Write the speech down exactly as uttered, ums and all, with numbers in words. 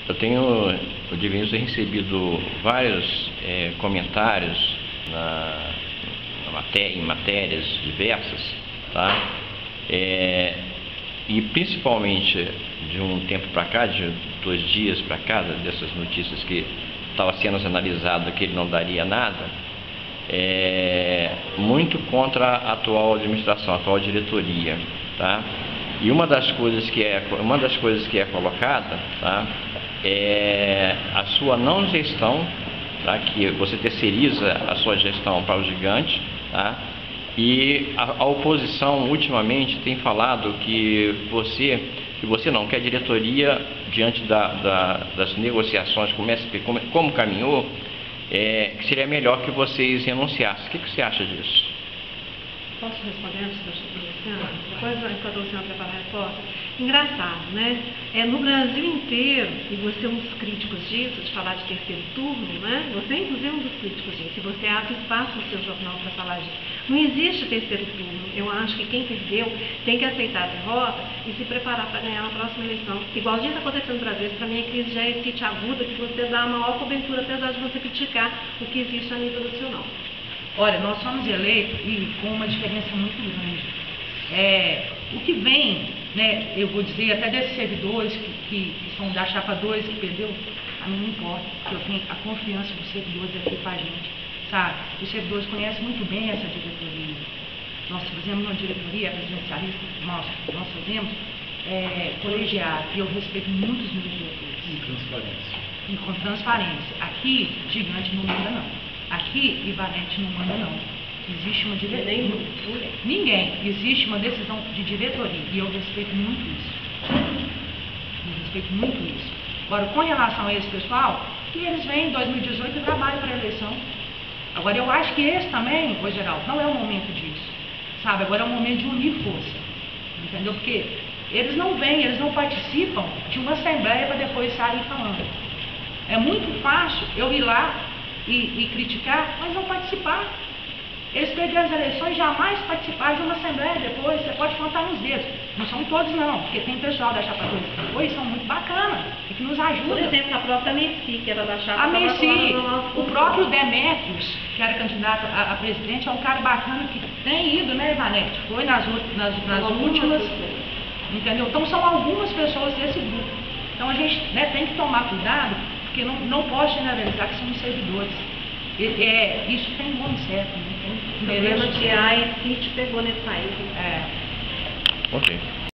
Eu tenho, eu deveria ter recebido vários é, comentários na, na matéria, em matérias diversas, tá? É, e principalmente de um tempo para cá, de dois dias para cá, dessas notícias que estava sendo analisado que ele não daria nada, é, muito contra a atual administração, a atual diretoria, tá? E uma das coisas que é, uma das coisas que é colocada, tá, é a sua não gestão, tá, que você terceiriza a sua gestão para o gigante, tá? E a, a oposição ultimamente tem falado que você, que você não, que a diretoria, diante da, da, das negociações, como, como, como caminhou, é, que seria melhor que vocês renunciassem. O que, que você acha disso? Posso responder antes do Luciano? Depois, enquanto o Luciano prepara a resposta. Engraçado, né? É, no Brasil inteiro, e você é um dos críticos disso, de falar de terceiro turno, né? Você, inclusive, é um dos críticos disso, e você abre espaço no seu jornal para falar disso. Não existe terceiro turno. Eu acho que quem perdeu tem que aceitar a derrota e se preparar para ganhar na próxima eleição. Igualzinho está acontecendo no Brasil, para mim a crise já é cite aguda, que você dá a maior cobertura, apesar de você criticar o que existe a nível nacional. Olha, nós somos eleitos e com uma diferença muito grande. É, o que vem, né, eu vou dizer, até desses servidores que, que, que são da chapa dois, que perdeu, a mim não importa, porque eu tenho a confiança dos servidores aqui com a gente, sabe? Os servidores conhecem muito bem essa diretoria. Nós fazemos uma diretoria presidencialista, nós, nós fazemos é, colegiado, e eu respeito muito os meus diretores. E transparência. E com transparência. Aqui, gigante não manda não. Aqui, Ivanete não manda não. Existe uma diretoria. Ninguém. Existe uma decisão de diretoria. E eu respeito muito isso. Eu respeito muito isso. Agora, com relação a esse pessoal, que eles vêm em dois mil e dezoito e trabalham para a eleição. Agora, eu acho que esse também, ô Geraldo, não é o momento disso. Sabe? Agora é o momento de unir força. Entendeu? Porque eles não vêm, eles não participam de uma assembleia para depois sair falando. É muito fácil eu ir lá E, e criticar, mas não participar. Eles perderam as eleições, jamais participaram de uma assembleia depois, você pode contar nos dedos. Não são todos não, porque tem pessoal da chapa dois que foi, são muito bacanas e que nos ajudam. Por exemplo, a própria Merci, que era da chapa. A Merci, o próprio Demétrios, que era candidato a, a presidente, é um cara bacana que tem ido, né, Ivanete? Foi nas, nas, nas últimas, entendeu? Então são algumas pessoas desse grupo. Então a gente, né, tem que tomar cuidado, porque não, não pode generalizar que são os servidores. É, é, isso tem nome certo, né? Tem o problema que a E C I T pegou nesse país. É. Ok.